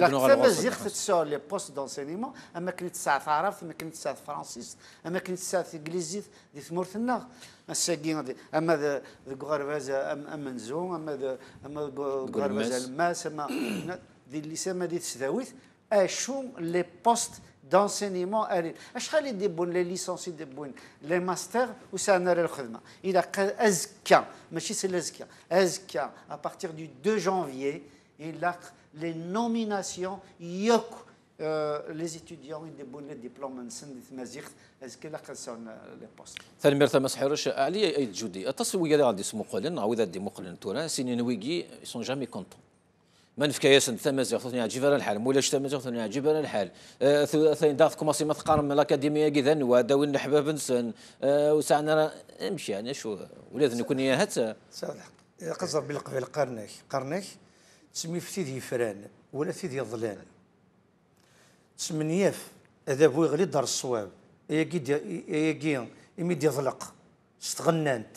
D: sur les postes d'enseignement اما كنت ساعه عرفت اما كنت ساعه فرنسيس اما كنت ساعه انجليزي دي ثمورتنا الساكين اما الغرباز اما نزوم اما الغرباز الماس اما دي اللسان دي تسداويت اشو لي بوست d'enseignement شحال يديبون لي ليسونسي يديبون لي ماستر وسانا الخدمه الى ازكى ماشي سي الازكى ازكى à partir du 2 janvier الى les nominations يوك les étudiants يديبون لي ديبلوم من سن تمازيغ ازكى لا قصون لي بوست
A: ثاني مرثا مسحيرش علي اي جودي التصوير اللي غادي اسمو قلن عاود دي مقلن تورا سينين ويكي سون جامي كونتون ما نفكاياس تمازيغ ثاني عجيبه الحال مولاش تمازيغ ثاني عجيبه الحال ثاني داخل كوماسي ما تقارن من الاكاديميه كذا وداوي الحباب نسن وسعنا امشي يعني شو ولازم يكون هي هات
B: قصر بالقبيل قرنك تسمي في تيدي فران ولا تيدي ظلان تسمنياف هذا بو يغلي دار الصواب يا يميد يظلق استغنانت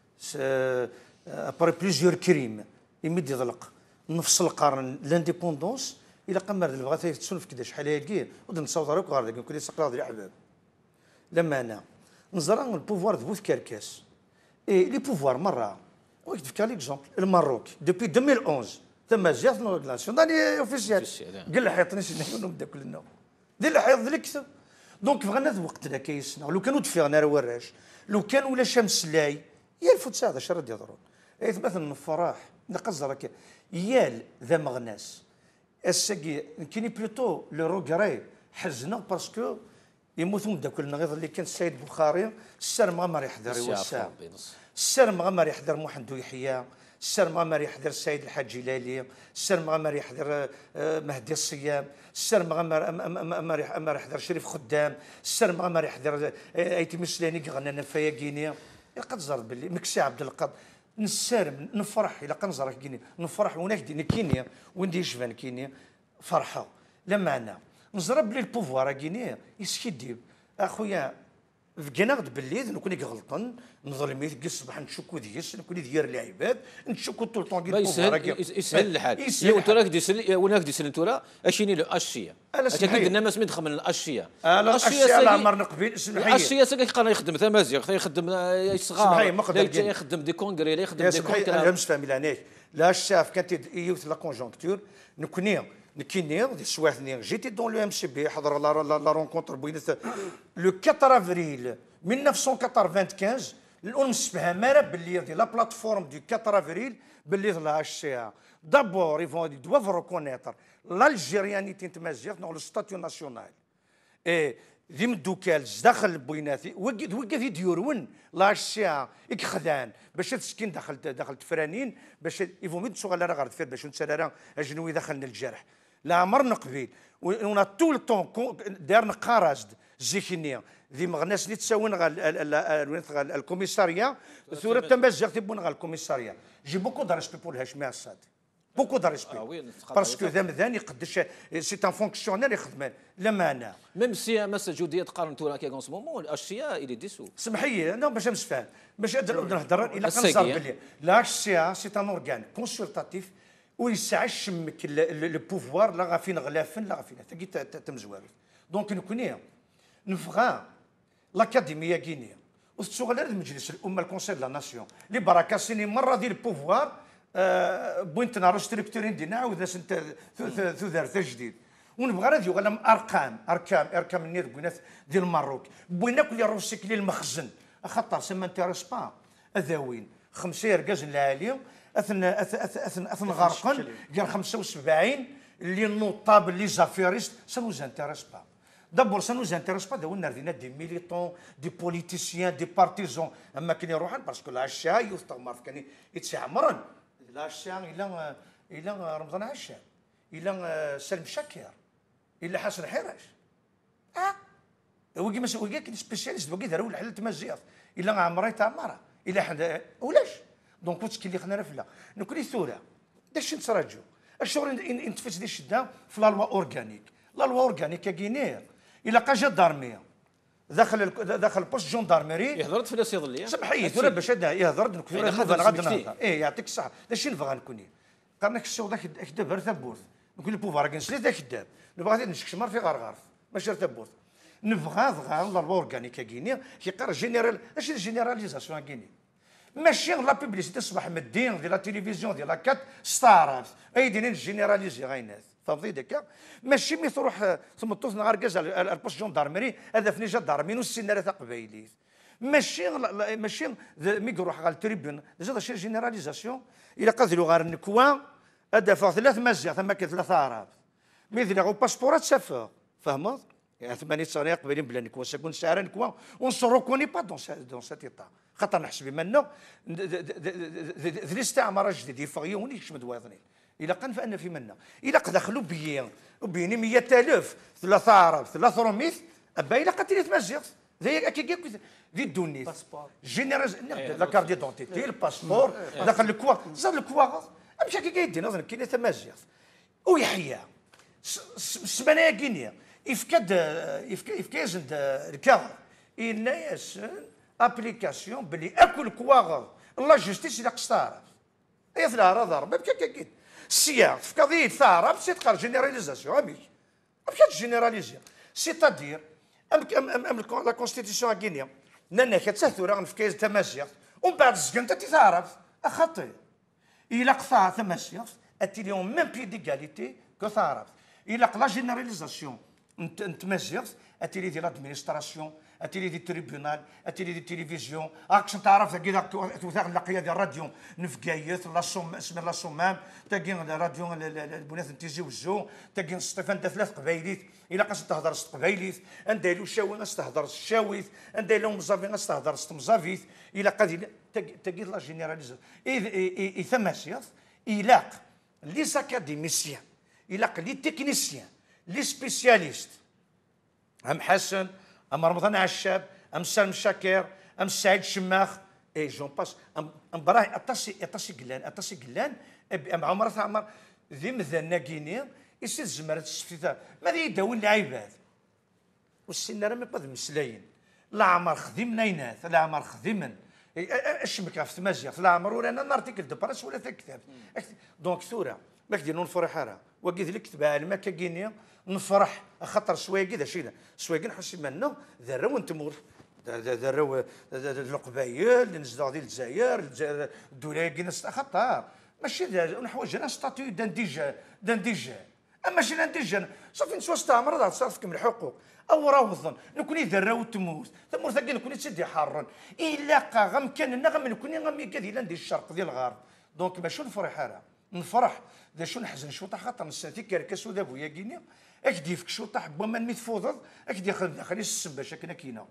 B: ابري بليزيور كريم يميد يظلق نفس القرن لانديبوندونس الى قمر بغات تسولف كذا شحال هي ودن نصوت راك غير كل يسقط ديال الحباب لما انا نزرع البوفوار بوث كركاس اي لي بوفوار مره ويك تفكر ليكزومبل الماروك دوبي 2011 ثم جات ناسيونالي اوفيسيال قال لي حيطني شنو نبدا كلنا دير الحيط ديال الكتب دونك بغينا ذا وقتنا كيسنا لو كانوا دفيغنا راه وراش لو كان ولا شمس لاي يا الفوت ساعه شرا يضرون اي مثلا الفراح نقصر يال ذا مغناس الساقي كاين بلوتو لو روغري حزنا باسكو يموتون داكلنا غير اللي كان السيد بخاري السر مغمر يحضر يوسع السر مغمر يحضر محمد يحيى السر مغمر يحضر السيد الحاج هلالي السر مغمر يحضر مهدي الصيام السر مغمر يحضر شريف خدام السر مغمر يحضر ايتي مسلاني غنى نفايا كينيا قد زرت باللي مكسي عبد القادر نسارم نفرح الى قنزر كينيا نفرح هناك دي كينيا وندي شفان كينيا فرحه لما انا نزرب لي البوفوار كينيا يسكيديب اخويا فكناغد باللي نكون غلطان نظلمي كي الصباح نشكو ديس نكون ديال العباد نشكو طول طون كي
A: يسهل الحال يا انت راك ديسل وناك ديسل انت اشيني له اشيه اكيد الناس ما يدخل من الاشيه
B: الاشيه على عمر نقبيل
A: الاشيه ساكي قرا يخدم تمازيغ يخدم صغار يخدم دي كونغري يخدم دي كونغري
B: انا مش فاهم لانيك لا الشاف كانت يوث لا كونجونكتور نكوني نكيني سواثني جيتي دون لو ام سي بي حضر لا رونكونتر بوينت لو 4 افريل 1995 الأم سبها باللي لا بلاتفورم دو 4 افريل باللي لا الشيعة دابور يفون دوافو ريكونيتر l'Algérianité تمازيغ dans le statut national et ذي مدوكال داخل بويناتي وقف يديرون لا الشيعة يكخدان باش تسكين داخل تفرانين باش يفهم يدسوا على غير تفير باش نتسرى اجنوي دخلنا الجرح لا عمرنا قبيل ونا طول طون دارنا قرازد زيكينيا ذي مغناس اللي تساوين الكوميساريا ثورة تمازيغ تبون غا الكوميساريا جي بوكو دو ريسبي بور الهاشمي اساد بوكو دو ريسبي باسكو ذا مذان يقدش سي ان فونكسيونير يخدم لما انا
A: ميم سي مس جوديه تقارن تورا كي كون سو مومون الاشياء الي ديسو
B: سمحي انا باش نفهم باش نهضر الى كنصار بلي لا الشيا سي ان اورغان كونسلتاتيف ويسعى الشمك البوفوار لا غافين غلافن لا غافين تمزواري دونك نكوني نفغا لاكاديميه كينيا وتشغل المجلس الامه الكونسيل دو لا ناسيون اللي بركه سيني مره ديال البوفوار بوينتنا ريستركتورين ديالنا عاود ناس تدار تجديد ونبغى غادي يغلم اركام النير بوينات ديال المروك بوينا كل روسيكلي المخزن خاطر سما انتيريس با اذاوين 5 ركاز العالي اثن غرقا ديال 75 اللي نوطاب اللي زافيريست سا نوز انتيريس با دابور سا نوز انتيريس با داولنا ردينا دي ميليتون دي بوليتيسيان دي بارتيزون اما كاين يروحان باسكو العشاء يفتمر كان يتعمرن العشاء الى رمضان عشاء الى سلم شاكر الى حسن حراش وكي مثلا وكي كاين سبيسياليست وكي داروا الحل تمزيغ الى عمري تعمرها الى حدا ولاش دونك كنت كي اللي خنا رفله نكوني ثوره داش نتراجعوا الشغل ينتفس دي الشده في لا لوا اورغانيك لا لوا اورغانيك كاينير الى قا جدارميه داخل بوست جوندارمري
A: يهضرت في ناس يظليه
B: سمحيت ولا باش يهضر نكون غادي نهضر يعطيك الصحه داش نبغى نكوني قرنك الشغل ذاك دابا ثبوت نقول البوفار كنسلي ذاك الداب نبغى غادي نشكشمر في غرغرف ماشي ثبوت نبغى لا لوا اورغانيك كاينير كيقرا جينيرال اش الجينيراليزاسيون كاينين ماشي لا بيبليسيتي صباح مدين ديال لا تيليفزيون ديال لا كات ستارات اي دينين جينيراليزي غاينات فهمتي داك ماشي مي تروح ثم توصل غير كاز البوست جوندارمري هذا فني جدارمين والسيناريو تاع قبايليت ماشي مي يروح غير التريبيون ديجا شي جينيراليزاسيون الى قادروا غير النكوان هذا فوق 3 مزيغ ثم كاين 3 عرب مي ذي باسبورات سافر فهمت يعني 8 سنه قبيلين بلا نكوا سكون سعر نكوا اون سو ريكوني با دون سيت ايطا خاطر نحسب منه ذي الاستعمار الجديد يفغيون يشمد واضنين الى قال فان في منا الى قد دخلوا بيني 100000 3 عرب 3 روميث ابا الى قتلت تمزيغ زي كي ذي الدونيت جينيراليز لا كارت ديدونتيتي الباسبور دخل الكوا زاد الكوا مشى كي كيدير نظن كاين تمازيغ ويحيى سبانيا كينيا يفكازن الكاغ الناس ابليكاسيون بلي اكل كواغ لا جوستيس الى قصار هي في العراض ضربه كاين السياق في قضيه ثاره سي تقال جينيراليزاسيون امي ما جينيراليزي سيتادير لا كونستيتيسيون كينيا نانا كتسهثوا راه نفكاز تمازيغ ومن بعد الزكان تتعرف اخطي الى قطع تمازيغ اتيليون ميم بي ديغاليتي كو تعرف الى لا جينيراليزاسيون نتمازيغ اتيلي ديال لادمينستراسيون اتيلي دي تريبيونال اتيلي دي تيليفزيون راكش تعرف كي توثاق اللاقيه ديال الراديو نفكايت لا اسم لا صمام تاكين الراديو البنات نتيزي وزو تاكين ستيفان دا 3 قبايليت الا قاس تهضر ست قبايليت اندايلو شاوي ناس تهضر الشاويت اندايلو مزافي ناس تهضر ست مزافيت الا قادي تاكين لا جينيراليزاسيون اي ثماسيات الاق لي زاكاديميسيان الاق لي تكنيسيان لي سبيسياليست ام حسن ام رمضان عشاب ام سالم شاكر ام سعيد شماخ اي جون باس ام براي اتاسي قلان ام عمر ثعمر ذي مثلنا كيني يصير زمرة السفيثة ماذا يداول العباد والسنة راه ما يبقى مسلاين لا عمر خدمنا يناث لا عمر خدمن الشبكه في تمازيغ لا عمر ولا انا ارتيكل دو براس ولا كتاب دونك ثوره ما كدير نفرح راه وكيف لك كتب على كاينيا نفرح خاطر سوايقي شينا سوايقي نحس منه ذراو نتمور ذراو القبايل اللي نزلوا ديال الجزائر الدولايقي ناس خاطر ماشي نحوج انا ستاتيو دانديجا اما شي دانديجا صافي نسوا استعمر راه تصرفك من الحقوق او راه وظن نكوني ذراو تموت تموت ثقي نكوني تسدي حارا الا قا غمكان غم نكوني غمي كذي لاندي الشرق ديال الغرب دونك ماشي نفرح راه نفرح دا شو نحزن شوطه خاطر نساتي كركس وذا بويا كينيا اكدي فيك شوطه حبه من ميتفوضض اكدي خلي السبه شكنا كينا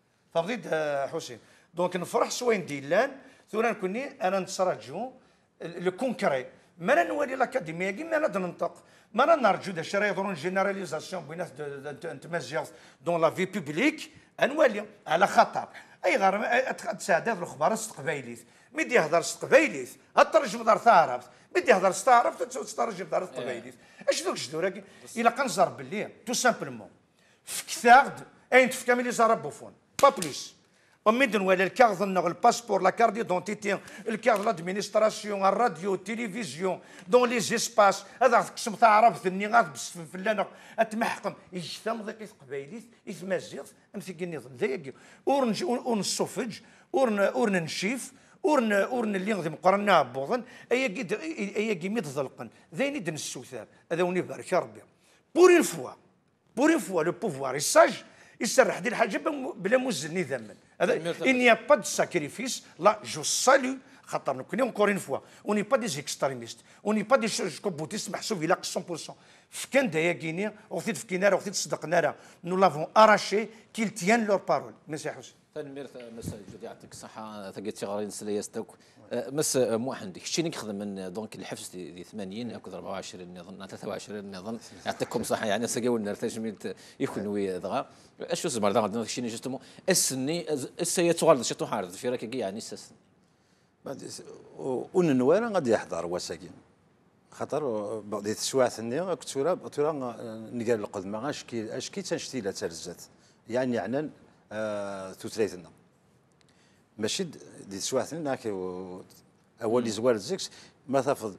B: فهمتي حسين دونك نفرح سوين ديلان ثورا نكوني انا نتسراجو لو كونكري ما نولي لاكاديميه كيما انا ننطق ما نرجو دا شرا يضرون جينيراليزاسيون بينات تمازيغ دون لا في بوبليك انوالي على خطر اي غير تساعد هذا الخبار استقبايليت ميدي يهضر استقبايليت الترجم دار ثارف ميدي يهضر ستعرف تترجم دار استقبايليت اش دوك الجدور الا كنزر باللي تو سامبلومون في كثاغد اين تفكا ملي زار بوفون با بليس ومدن ولا الكارت الباسبور لا كارت دونتيتي الكارت لادمينستراسيون الراديو التلفزيون دون لي زيسباس هذا تقسم تعرف ثني غاد فلان اتمحقم يجتمع ذاك قبايليت يتمازيغ امسك النظام ذاك ورنصفج ورنشيف ورن اللي غادي مقرنا بوضن اي كيميت ظلقن ذاين يدن السوثار هذا وني بارك ربي بور اون فوا لو بوفوار يساج يسرح دير حاجه بلا موزن نظاما هذا اني با دو ساكريفيس لا جو سالو خاطر نكوني اونكور اون فوا اوني با دي زيكستريميست اوني با دي كوبوتيست محسوب الى 100% فكان دايا كيني وغثيت فكينا وغثيت صدقنا نو لافون اراشي كيل تيان لور بارول ميسي حسين
A: تنمير مس جودي يعطيك الصحة ثقيت غارين سليا ستوك مس موحد شتي نخدم من دونك الحفز دي 80 اكو 24 نظن 23 نظن يعطيكم صحة يعني سقاول نرتجميت يكونوا دغا اش زمر دغا شتي جوستومون السني السيا تغالد شتو حارد في راك يعني السن
C: بعد وننوار غادي يحضر وساكين خاطر بعد سواثني كنت تورا نقال القدمه اش كي تنشتي لا ترزات يعني عنان توتريتنا ماشي دي سواثنا اول زوار زيكس ما تفض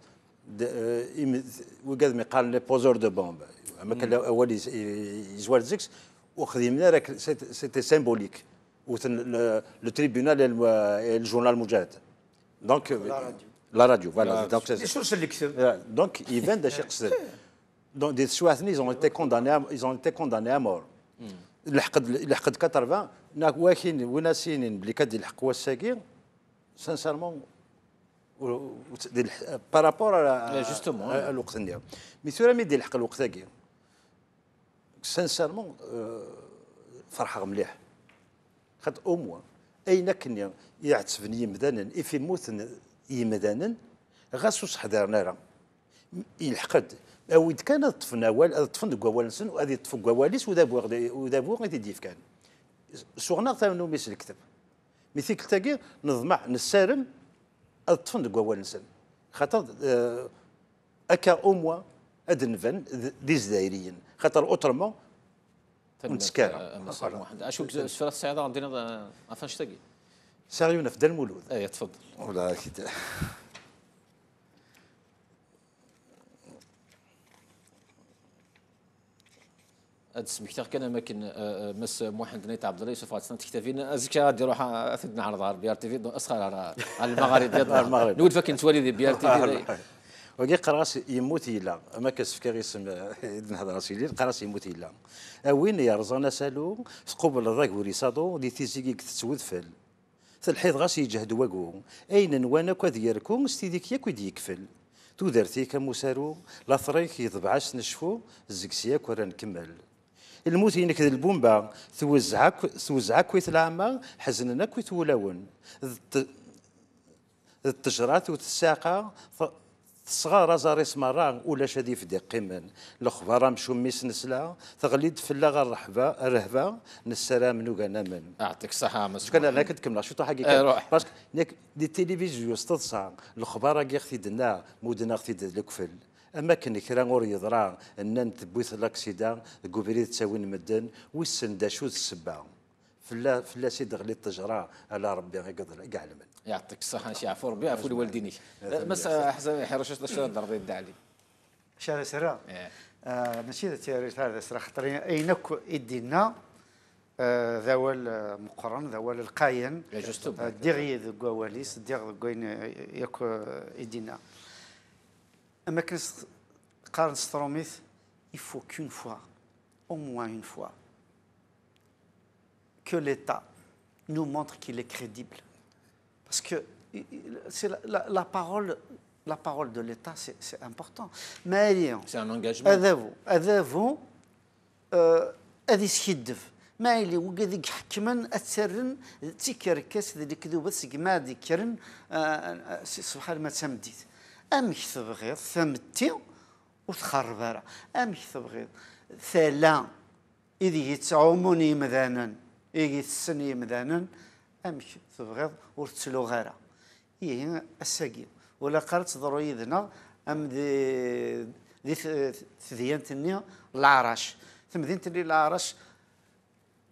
C: وقاد مي قال لي بوزور دو بومب اما كان اول زوار زيكس وخدمنا راك سيتي سيمبوليك لو تريبيونال الجورنال المجاهد دونك لا راديو فوالا دونك
B: شو اللي كتب
C: دونك ايفان دا شي قصد دونك دي سواثني ils ont été condamnés à mort لحقد 80 واكين وناسين بلي كدير الحق وساكين سانسيرمون بارابور على
A: جوستومون
C: الوقت ديالو مي ثورا مي دير الحق الوقت تاعي سانسيرمون فرحه مليح خاطر او موا اين كنيا يعتسفني يمدانا في موت يمدانا غاسو صحدرنا راه يلحقد او اذا كان طفنا طفن كوالنسن وهذه طفو كواليس ودابو غادي يديف كان سوغنا ثانو ميس الكتاب مثل تاكي نضمع نسارم طفن كوالنسن خاطر اكا او موا ادنفن دي زدايريين خاطر اوترمون نتسكر
A: اشوف سفره الصعيده عندنا عفاش تاكي
C: ساريونا في دار المولود
A: اي تفضل
C: ولا كده
A: هاد السمكتة كان اماكن مس موحد نيت عبد الله يوسف غاتسنا تكتافين ازكى غادي يروح افد نعرض على بي ار تي في اسخر على المغارب ديال المغرب نود فاكين توالي دي بي ار تي في
C: وكي قراص يموت يلا ما كسف كي اسم نهضر راسي قراص يموت يلا وين يرزانا سالو قبل ذاك وريصادو دي تيزيكي تتسود فل الحيض غاس يجهد واكو اين نوانا كديركم ستيديك ياك ودي يكفل تو درتي كمسارو لا طريق يضبعاش نشفو الزكسياك ورا نكمل الموت ينك البومبا توزعك كويت العامة حزننا كويت ولاون التجرات وتساقى صغار زاريس مرة ولا شادي في ديق قيمان الخبارة مشو ميس نسلا تغليد في اللغة الرهبة نسرا منو كان من
A: يعطيك الصحة مسؤول
C: كان انا كنت كمل شو حقيقة باسكو دي التلفزيون استتصع الخبارة كي اختيدنا مودنا اختيد الكفل اما كان كرا غور يضرا ان تبويث لاكسيدا كوبريت تساوين مدن ويسن داشو السبا فلا سيد غلي التجرا على ربي يقدر كاع المن
A: يعطيك الصحة شي عفو ربي عفو لوالدينك مس حسن حرشش الشهر ضربي الدعلي
D: شهر سرا ماشي هذا سرا خاطر اينك يدينا ذوال مقرن ذوال القاين ديغي ذو كواليس ديغ كوين ياك يدينا اما كنت قارن ستروميث il faut qu'une fois au moins une fois que l'État nous montre qu'il est crédible parce que c'est la parole de l'État c'est important mais
A: c'est un engagement
D: هذا هذه سكيدف ما اللي وقاعد يحكمن اثرن تيكركس ذيك كذوبه سكما ذكرن سبحان ما تمديت امك تبغيض ثمتي وتخرب راه امك تبغيض ثلا اذا يتعوموني مذانا اذا يتسني مذانا امك تبغيض وتسلو غيرها هي الساقي ولا قالت ضروري ذنا ام ذي ثديانتني العرش ثمذينتني العرش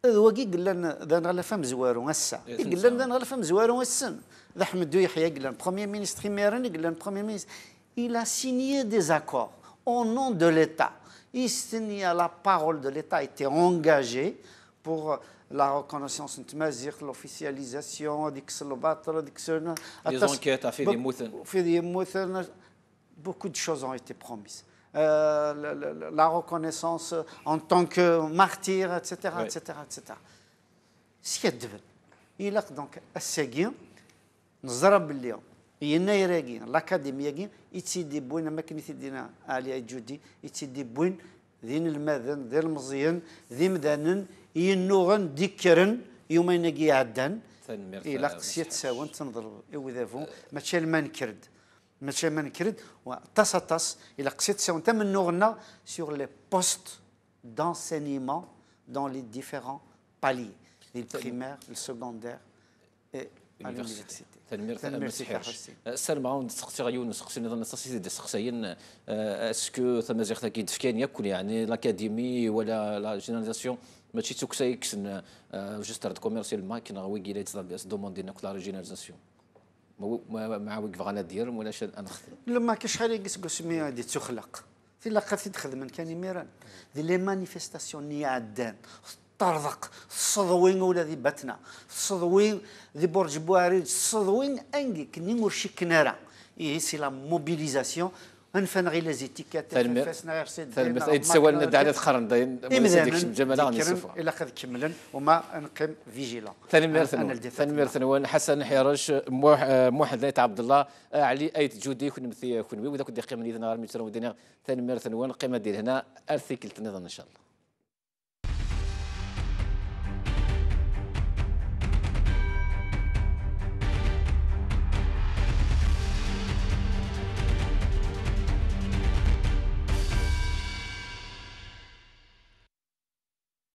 D: واقي قال لنا ذا نغلا فهم زوارو هسا قال لنا ذا نغلا فهم زوارو السن ذا حمد يحيى قال لنا بروميير مينستر ميرن قال لنا بروميير مينستر il a signé des accords au nom de l'État. La parole de l'État a été engagée pour la reconnaissance de l'officialisation,
A: les enquêtes à faire
D: beaucoup de choses ont été promises. La reconnaissance en tant que martyr, etc. etc., etc. Ce qui est devenu. Il a donc essayé نضرب اليوم يناير الأكاديمية يتسيدي بوين ما كان يتدينا علي جودي يتسيدي بوين ذين المذن ذين المزيان ذي مذنن ينوغن ذكرن يومين يجي عدن إلى قصيت ساون تنظر إذا ماشي المنكرد ماشي المنكرد وتص إلى قصيت ساون تم نوغنا sur les postes d'enseignement dans les différents paliers le primaire le secondaire et à l'université.
A: السلام معاون نسقسي غيون نسقسي نظن نسقسي دي سقسيين اسكو ثم زيغ تاكيد فكان يكون يعني لاكاديمي ولا لا جينيراليزاسيون ماشي توكساي كسن جستر كوميرسيال ماكينه ويكي لا تصدر بيس دوموندي ناك لا جينيراليزاسيون مع وقف غانا دير ولا شاد انا خدم
D: لما كاش خالي قسمي هادي تخلق في لاقات تخدم كان ميران دي لي مانيفيستاسيون ني عدان طرزق الصدوين ولا ذي باتنا الصدوين ذي برج بوارد الصدوين انجي كني مرشي كنارا اي سي لا موبيليزاسيون انفن غير لي زيتيكات فاسنا غير سيد
A: ثلمس اي تسوال ندعنا تخرن داين ديك الجمال غادي نشوفها
D: الا خذ كملا وما نقيم فيجيلون
A: ثلمير ثنوان حسن حراش موحد عبد الله علي ايت جودي كون مثي كون وي وذاك دقيقه من اذن نهار متر ودينا ثلمير ثنوان قيمه ديال هنا ارثيكل تنظن ان شاء الله.